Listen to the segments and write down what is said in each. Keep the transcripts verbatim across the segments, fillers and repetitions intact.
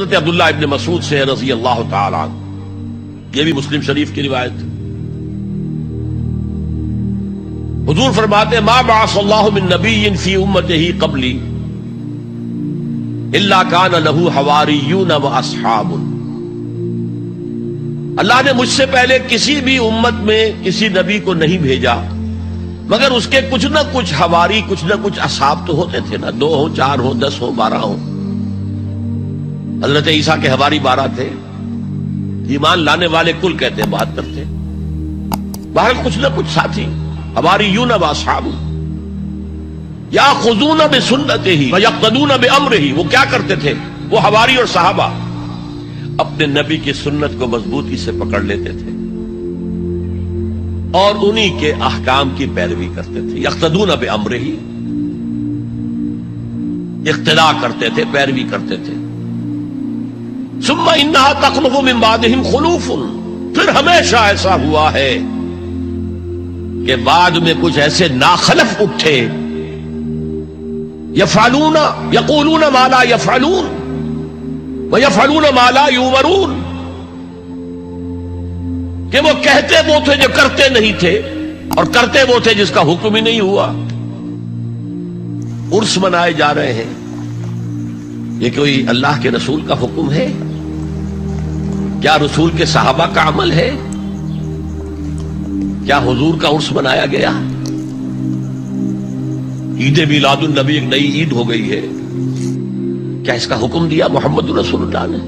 حضرت عبداللہ ابن مسعود سے رضی اللہ تعالی عنہ، یہ بھی مسلم شریف کی روایت ہے۔ حضور فرماتے ہیں ما بعث اللہ من نبی فی امتہ قبلی الا کان لہ حواریون و اصحاب۔ اللہ نے مجھ سے پہلے کسی بھی امت میں کسی نبی کو نہیں بھیجا مگر اس کے کچھ نہ کچھ حواری، کچھ نہ کچھ اصحاب تو ہوتے تھے نا، دو ہوں، چار ہوں، دس ہوں، بارہ ہوں۔ حضرت عیسیٰ کے حواری بارہ تھے، ایمان لانے والے کل کہتے ہیں بہتر تھے، باہر کچھ نہ کچھ ساتھی حواریون و اصحاب یاخذون بسنتہ ویقتدون بامرہ۔ وہ کیا کرتے تھے؟ وہ حواری اور صحابہ اپنے نبی کی سنت کو مضبوطی سے پکڑ لیتے تھے اور انہی کے احکام کی پیروی کرتے تھے۔ یقتدون بامرہ، اقتداء کرتے تھے، پیروی کرتے تھے۔ ثم انہا تخلف من بعدہم خلوف، پھر ہمیشہ ایسا ہوا ہے کہ بعد میں کچھ ایسے ناخلف اٹھے، یفعلون یقولون ما لا یفعلون ویفعلون ما لا یؤمرون، کہ وہ کہتے وہ تھے جو کرتے نہیں تھے اور کرتے وہ تھے جس کا حکم ہی نہیں ہوا۔ عرس منائے جا رہے ہیں، یہ کوئی اللہ کے رسول کا حکم ہے؟ کیا رسول کے صحابہ کا عمل ہے؟ کیا حضور کا عرس منایا گیا؟ عید میلاد النبی ایک نئی عید ہو گئی ہے، کیا اس کا حکم دیا محمد رسول اللہ نے؟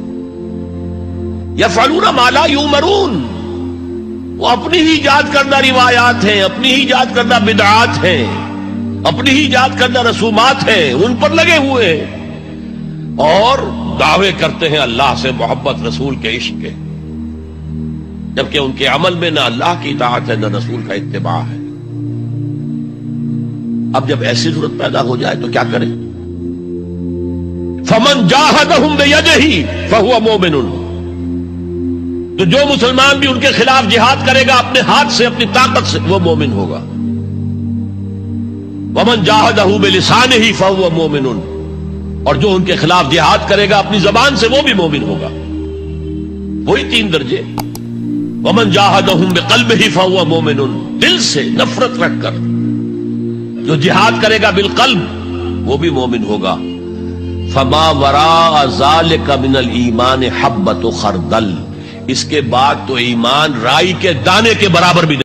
یفعلون ما لا یؤمرون، وہ اپنی ہی ایجاد کردہ روایات ہیں، اپنی ہی ایجاد کردہ بدعات ہیں، اپنی ہی ایجاد کردہ رسومات ہیں، ان پر لگے ہوئے ہیں اور دعوے کرتے ہیں اللہ سے محبت، رسول کے عشق کے، جبکہ ان کے عمل میں نہ اللہ کی اطاعت ہے نہ رسول کا اتباع ہے۔ اب جب ایسی صورت پیدا ہو جائے تو کیا کریں؟ فمن جاہدہم بیدہ فہو مومن، تو جو مسلمان بھی ان کے خلاف جہاد کرے گا اپنے ہاتھ سے، اپنی طاقت سے، وہ مومن ہوگا۔ ومن جاہدہ بلسانہ فہو مومن، اور جو ان کے خلاف جہاد کرے گا اپنی زبان سے، وہ بھی مومن ہوگا۔ وہی تین درجے۔ ومن جاہدہم بقلبہ فہو مومن، دل سے نفرت رکھ کر جو جہاد کرے گا بالقلب وہ بھی مومن ہوگا۔ فما وراء ذلک من الایمان حبۃ خردل، اس کے بعد تو ایمان رائی کے دانے کے برابر بھی نہیں۔